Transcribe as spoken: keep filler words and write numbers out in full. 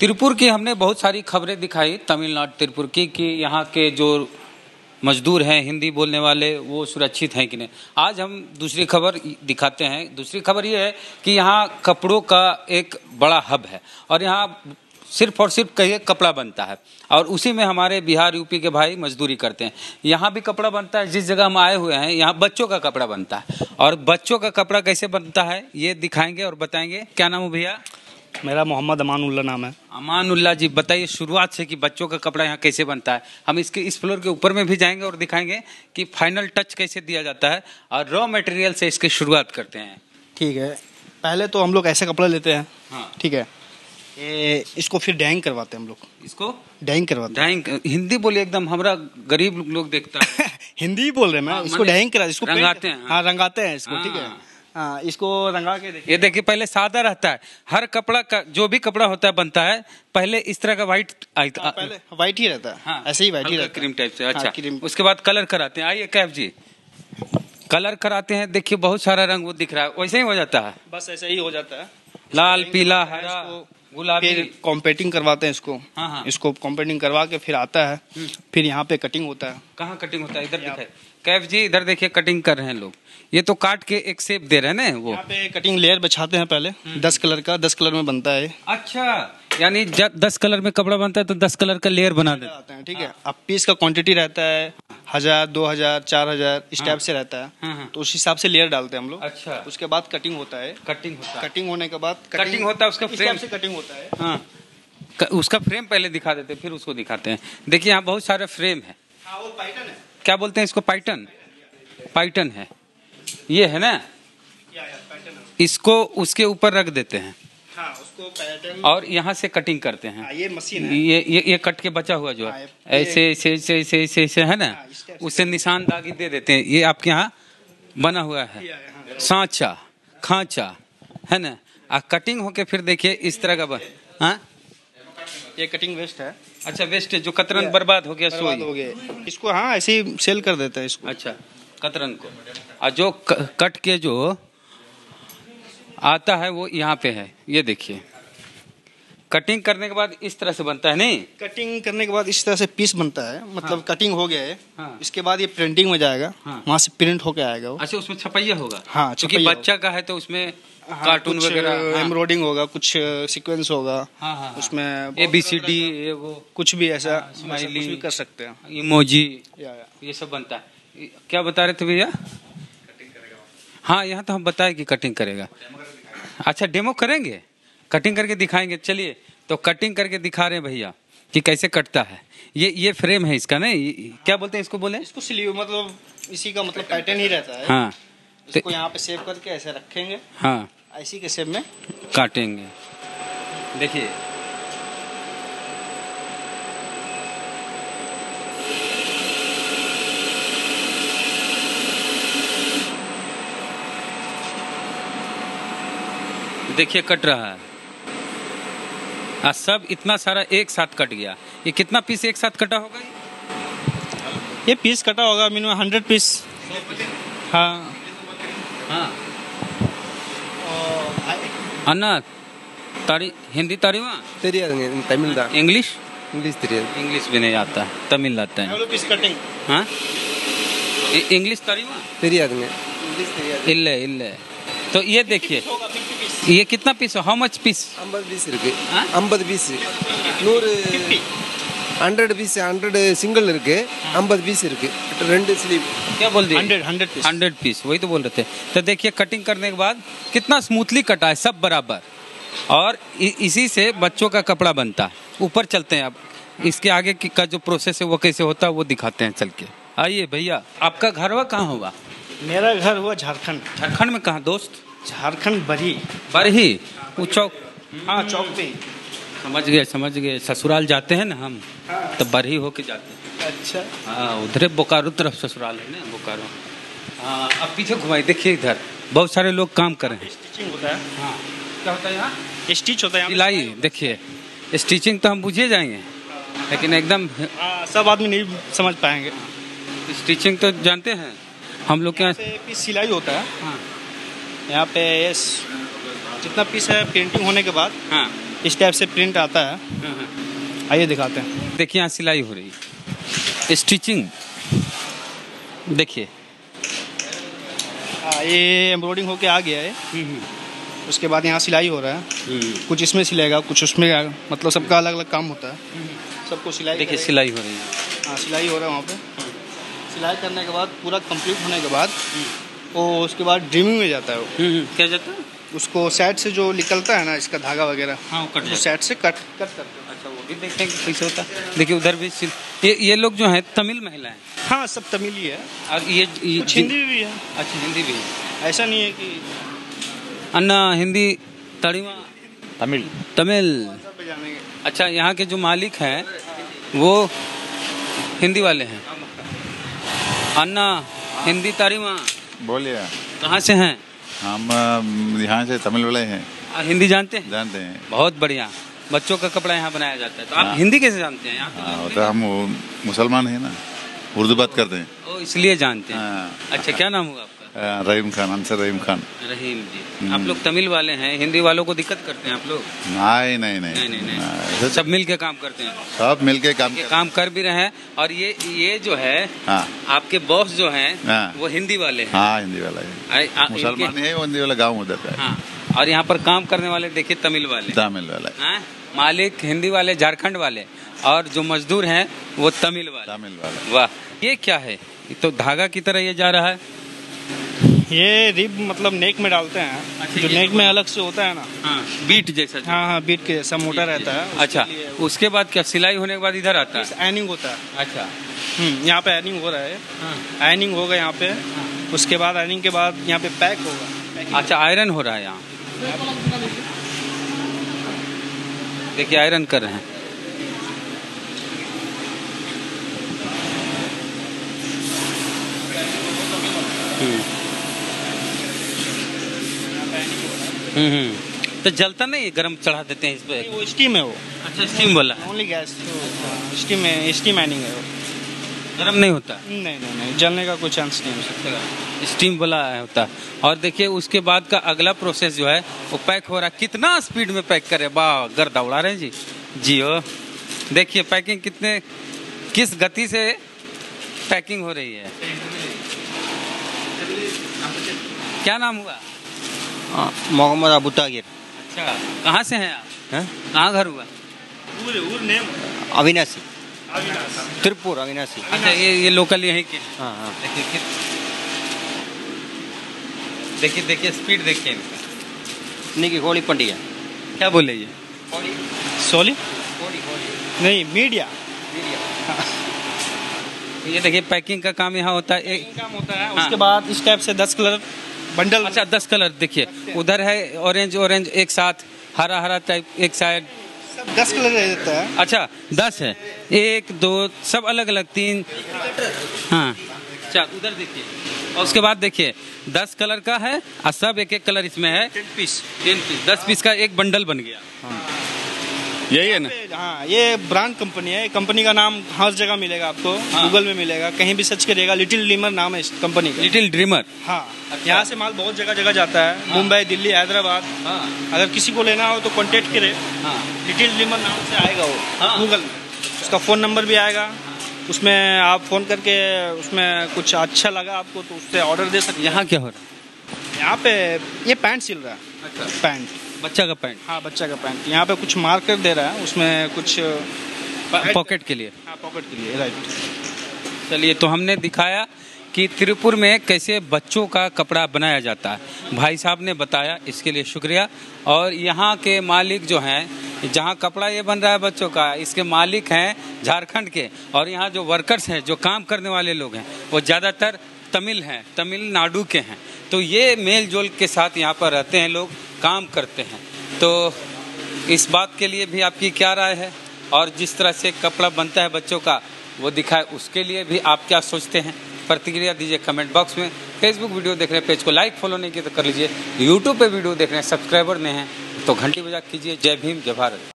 तिरुपुर की हमने बहुत सारी खबरें दिखाई, तमिलनाडु तिरुपुर की, कि यहाँ के जो मजदूर हैं हिंदी बोलने वाले वो सुरक्षित हैं कि नहीं। आज हम दूसरी खबर दिखाते हैं। दूसरी खबर ये है कि यहाँ कपड़ों का एक बड़ा हब है और यहाँ सिर्फ और सिर्फ कहिए कपड़ा बनता है और उसी में हमारे बिहार यूपी के भाई मजदूरी करते हैं। यहाँ भी कपड़ा बनता है, जिस जगह हम आए हुए हैं यहाँ बच्चों का कपड़ा बनता है और बच्चों का कपड़ा कैसे बनता है ये दिखाएंगे और बताएंगे। क्या नाम है भैया? मेरा मोहम्मद अमानुल्ला नाम है। अमानुल्ला जी, बताइए शुरुआत से कि बच्चों का कपड़ा यहाँ कैसे बनता है। हम इसके इस फ्लोर के ऊपर में भी जाएंगे और दिखाएंगे कि फाइनल टच कैसे दिया जाता है और रॉ मटेरियल से इसकी शुरुआत करते हैं। ठीक है, पहले तो हम लोग ऐसे कपड़ा लेते हैं। हाँ ठीक है, ये इसको फिर डाइंग करवाते हैं हम लोग। इसको डाइंग करवाते हैं। डाइंग हिंदी बोलिए, एकदम हमारा गरीब लोग देखता है। हिंदी बोल रहे हैं मैं। इसको डाइंग करा, इसको रंगाते हैं। हाँ रंगाते हैं इसको। ठीक है, हाँ इसको रंगा के देखिए। ये देखिए पहले सादा रहता है, हर कपड़ा का जो भी कपड़ा होता है बनता है पहले इस तरह का व्हाइट। हाँ, पहले व्हाइट ही रहता है। हाँ, ऐसे ही व्हाइट ही रहता है, क्रीम टाइप से। अच्छा, हाँ, उसके बाद कलर कराते हैं। आइए कैफ जी, कलर कराते हैं। देखिए बहुत सारा रंग वो दिख रहा है, वैसे ही हो जाता है। बस ऐसे ही हो जाता है, लाल पीला हरा गुलाबी। फिर कॉम्पेटिंग करवाते हैं इसको। हाँ हाँ, इसको कॉम्पेटिंग करवा के फिर आता है, फिर यहाँ पे कटिंग होता है। कहाँ कटिंग होता है? इधर दिखाए कैफ जी, इधर देखिए कटिंग कर रहे हैं लोग। ये तो काट के एक शेप दे रहे हैं ना वो। यहाँ पे कटिंग लेयर बिछाते हैं पहले, दस कलर का, दस कलर में बनता है। अच्छा, यानी जब दस कलर में कपड़ा बनता है तो दस कलर का लेयर बना देते हैं। ठीक है, अब पीस का क्वांटिटी रहता है हजार, दो हजार, चार हजार इस टाइप से रहता है, तो उस हिसाब से लेयर डालते हैं हम लोग। अच्छा, उसके बाद कटिंग होता है। कटिंग होता है। कटिंग होने के बाद कटिंग होता है, उसका फ्रेम से कटिंग होता है। हाँ, उसका फ्रेम पहले दिखा देते फिर उसको दिखाते हैं। देखिए यहाँ बहुत सारे फ्रेम है। हाँ, वो पैटर्न है। क्या बोलते हैं इसको? पाइटन। पाइटन है ये, है ना? इसको उसके ऊपर रख देते हैं। हाँ, उसको पैटर्न और यहाँ से कटिंग करते हैं। हाँ, ये मशीन है। ये ये ये कट के बचा हुआ जो है ऐसे ऐसे ऐसे ऐसे ऐसे ऐसे है ना, उससे निशान दागी दे देते हैं। ये आपके यहाँ बना हुआ है सांचा खांचा, है ना? आ कटिंग होके फिर देखिए इस तरह का बन। हाँ, ये कटिंग वेस्ट है। अच्छा, वेस्ट है जो कतरन बर्बाद हो गया, बर्बाद हो गया इसको। हाँ, ऐसे ही सेल कर देता है इसको। अच्छा, कतरन को। और जो कट के जो आता है वो यहाँ पे है। ये देखिए कटिंग करने के बाद इस तरह से बनता है। नहीं, कटिंग करने के बाद इस तरह से पीस बनता है, मतलब हाँ। कटिंग हो गया है। हाँ। इसके बाद ये प्रिंटिंग में जाएगा। हाँ। वहाँ से प्रिंट होके आएगा वो। अच्छा, उसमें छपैया होगा। हाँ, क्योंकि बच्चा का है तो उसमें हाँ, कार्टून वगैरह एम्ब्रॉयडिंग होगा, कुछ सीक्वेंस होगा। हाँ, हाँ, उसमें ए बी सी डी वो कुछ भी ऐसा स्माइली भी कर सकते हैं, इमोजी, ये सब बनता है। क्या बता रहे थे भैया? हाँ, यहाँ तो हम बताए कि कटिंग करेगा। अच्छा, डेमो करेंगे, कटिंग करके दिखाएंगे। चलिए, तो कटिंग करके दिखा रहे हैं भैया कि कैसे कटता है। ये ये फ्रेम है इसका, नहीं क्या बोलते हैं इसको? बोले इसको स्लीव, मतलब इसी का मतलब पैटर्न ही रहता है। हाँ, इसको यहाँ पे सेव करके ऐसे रखेंगे। हाँ, इसी के शेप में काटेंगे। देखिए देखिए कट रहा है। आ सब इतना सारा एक साथ कट गया। ये कितना पीस एक साथ कटा होगा? ये पीस कटा होगा मिनिमम हंड्रेड पीस। हाँ हाँ, अन्ना तारी हिंदी तारीमा तमिल इंग्लिश इंग्लिश इंग्लिश भी नहीं आता, तमिल आता है। पीस कटिंग हाँ, इंग्लिश तारीमा इल्ले इल्ले। तो ये देखिए ये कितना पीस है? How much piece? ஐம்பது பீஸ் இருக்கு। ஐம்பது பீஸ் நூறு हंड्रेड पीस हंड्रेड सिंगल இருக்கு, ஐம்பது पीस இருக்கு, ரெண்டு स्लीव। क्या बोल दिए? Hundred hundred piece hundred piece, वही तो बोल रहे थे। तो देखिए कटिंग करने के बाद कितना स्मूथली कटा है, सब बराबर। और इसी से बच्चों का कपड़ा बनता है। ऊपर चलते हैं, अब इसके आगे का जो प्रोसेस है वो कैसे होता है वो दिखाते हैं चल के। आइए भैया, आपका घर हुआ कहाँ होगा? मेरा घर हुआ झारखंड। झारखंड में कहाँ दोस्त? झारखंड बरही। बरही वो चौक? हाँ, चौक पे। समझ गए समझ गए। ससुराल जाते हैं ना हम, हाँ। तो बरही होके जाते हैं। अच्छा, हाँ, उधर बोकारो तरफ ससुराल है ना, बोकारो। हाँ, अब पीछे घुमाई, देखिए इधर बहुत सारे लोग काम कर रहे हैं। स्टिचिंग होता है। हाँ, क्या होता है यहाँ? स्टिच होता है, सिलाई। देखिए स्टिचिंग तो हम बुझे जाएंगे, लेकिन एकदम सब आदमी नहीं समझ पाएंगे। स्टिचिंग तो जानते हैं हम लोग के यहाँ। पीस सिलाई होता है। हाँ, यहाँ पे जितना पीस है प्रिंटिंग होने के बाद, हाँ, इस टाइप से प्रिंट आता है। आइए दिखाते हैं। देखिए यहाँ सिलाई हो रही है, स्टिचिंग देखिए। हाँ, ये एम्ब्रॉयडिंग होके आ गया है। उसके बाद यहाँ सिलाई हो रहा है, कुछ इसमें सिलेगा कुछ उसमें, मतलब सबका अलग अलग काम होता है। सबको सिलाई देखिए सिलाई हो रही है। हाँ सिलाई हो रहा है वहाँ पे। सिलाई करने के बाद पूरा कंप्लीट होने के बाद वो उसके बाद ड्रीमिंग में जाता है। वो क्या जाता है? उसको साइड से जो निकलता है ना इसका धागा वगैरह, हाँ वो कट वो साइड से कट कट करते हैं। अच्छा वो भी देखते हैं कि कैसे होता है। देखिए उधर भी सिल... ये ये लोग जो हैं तमिल महिलाएं। हाँ सब तमिल ही है और ये, ये कुछ हिंदी भी है। अच्छा हिंदी भी है, ऐसा नहीं है कि अन्ना हिंदी तड़िमा तमिल तमिल। पे जानेंगे। अच्छा यहाँ के जो मालिक हैं वो हिंदी वाले हैं। अन्ना हिंदी तारीमा बोलिए। कहाँ से हैं? हम अ, यहाँ से तमिल वाले हैं। आप हिंदी जानते हैं? जानते हैं। बहुत बढ़िया। बच्चों का कपड़ा यहाँ बनाया जाता है, तो आप हाँ। हिंदी कैसे जानते हैं? यहाँ हाँ वो तो हम वो मुसलमान हैं ना, उर्दू बात करते हैं। ओ इसलिए जानते हैं। हाँ। अच्छा क्या नाम हुआ आपका? अ, रहीम खान, अंसर रहीम खान। रहीम जी। आप लोग तमिल वाले हैं, हिंदी वालों को दिक्कत करते हैं आप लोग? नहीं नहीं नहीं नहीं नहीं, नहीं। सब मिल के काम करते हैं। सब मिलके काम ये कर। काम कर भी रहे हैं। और ये ये जो है हाँ आपके बॉस जो हैं हाँ। वो हिंदी वाले हैं। हाँ हिंदी वाला है, आ- आ- मुसलमान इनके- है वो हिंदी वाला गाँव उधर का है। हाँ। और यहाँ पर काम करने वाले देखिए तमिल वाले, तमिल वाला है। हाँ? मालिक हिंदी वाले झारखंड वाले, और जो मजदूर हैं वो तमिल वाले। तमिल वाला। वाह ये क्या है? ये तो धागा की तरह ये जा रहा है। ये रिब मतलब नेक में डालते हैं। अच्छा, जो ये नेक तो- में अलग से होता है ना। हाँ बीट जैसा जो। हाँ हाँ बीट के जैसा मोटा रहता है। उसके अच्छा लिए उसके बाद क्या सिलाई होने के बाद इधर आता है? आयनिंग होता है। अच्छा हम्म, यहाँ पे आयनिंग हो रहा है। हाँ। आयनिंग होगा यहाँ पे। उसके बाद आयनिंग के बाद यहाँ पे पैक होगा। पैकिंग। अच्छा आयरन हो रहा है यहाँ, देखिए आयरन कर रहे हैं। हम्म हम्म तो जलता नहीं है? गरम चढ़ा देते हैं इस पे? वो स्टीम है वो। अच्छा स्टीम वाला है, ओनली गैस स्टीम है, स्टीम आयनिंग है वो। गरम नहीं होता? नहीं नहीं नहीं जलने का कोई चांस नहीं हो सकता। स्टीम वाला होता है। और देखिए उसके बाद का अगला प्रोसेस जो है वो पैक हो रहा है। कितना स्पीड में पैक करे, वाह गर्दा उड़ा रहे हैं जी। जी हो देखिए पैकिंग कितने किस गति से पैकिंग हो रही है। क्या नाम हुआ? मोहम्मद अबू तागिर। अच्छा कहाँ से हैं आप? हैं? कहाँ घर हुआ? अविनाशी, त्रिपुर अविनाशी। अच्छा ये ये लोकल यहीं के हैं। हाँ हाँ। देखिए कित- देखिए देखिए स्पीड देखिए इनका। इनकी होली पंडिया। क्या बोले ये? सोली नहीं मीडिया ये देखिए पैकिंग का काम यहाँ होता है। एक काम होता है। हाँ। उसके बाद इस टाइप से दस कलर बंडल। अच्छा दस कलर देखिए, उधर है ऑरेंज ऑरेंज एक साथ, हरा हरा टाइप एक साइड। सब दस कलर रह देता है। अच्छा दस है, एक दो सब अलग अलग तीन। हाँ अच्छा उधर देखिए। और उसके बाद देखिए दस कलर का है और सब एक एक कलर इसमें है। Ten piece. टेन पीस दस पीस का एक बंडल बन गया। यही है ना? हाँ ये ब्रांड कंपनी है। कंपनी का नाम हर जगह मिलेगा आपको। हाँ। गूगल में मिलेगा, कहीं भी सर्च करिएगा, लिटिल ड्रीमर नाम है इस कंपनी का। Little dreamer. हाँ अच्छा। यहाँ से माल बहुत जगह जगह जाता है। हाँ। मुंबई, दिल्ली, हैदराबाद। हाँ अगर किसी को लेना हो तो कांटेक्ट करे। हाँ लिटिल ड्रीमर नाम से आएगा वो। हाँ। गूगल में उसका फ़ोन नंबर भी आएगा। उसमें आप फ़ोन करके उसमें कुछ अच्छा लगा आपको तो उससे ऑर्डर दे सकते हैं। यहाँ क्या हो रहा है? यहाँ पे ये पैंट सिल रहा है। अच्छा पैंट। बच्चा का पैंट। हाँ बच्चा का पैंट। यहाँ पे कुछ मार्कर दे रहा है, उसमें कुछ पॉकेट के लिए। हाँ पॉकेट के लिए। राइट। चलिए तो हमने दिखाया कि त्रिपुर में कैसे बच्चों का कपड़ा बनाया जाता है। भाई साहब ने बताया, इसके लिए शुक्रिया। और यहाँ के मालिक जो हैं, जहाँ कपड़ा ये बन रहा है बच्चों का, इसके मालिक हैं झारखंड के। और यहाँ जो वर्कर्स हैं, जो काम करने वाले लोग हैं, वो ज़्यादातर तमिल हैं, तमिलनाडु के हैं। तो ये मेल जोल के साथ यहाँ पर रहते हैं लोग, काम करते हैं। तो इस बात के लिए भी आपकी क्या राय है? और जिस तरह से कपड़ा बनता है बच्चों का वो दिखाए, उसके लिए भी आप क्या सोचते हैं? प्रतिक्रिया दीजिए कमेंट बॉक्स में। फेसबुक वीडियो देख रहे हैं, पेज को लाइक फॉलो नहीं किया तो कर लीजिए। यूट्यूब पे वीडियो देख रहे हैं, सब्सक्राइबर नहीं हैं तो घंटी बजा कीजिए। जय भीम, जय भारत।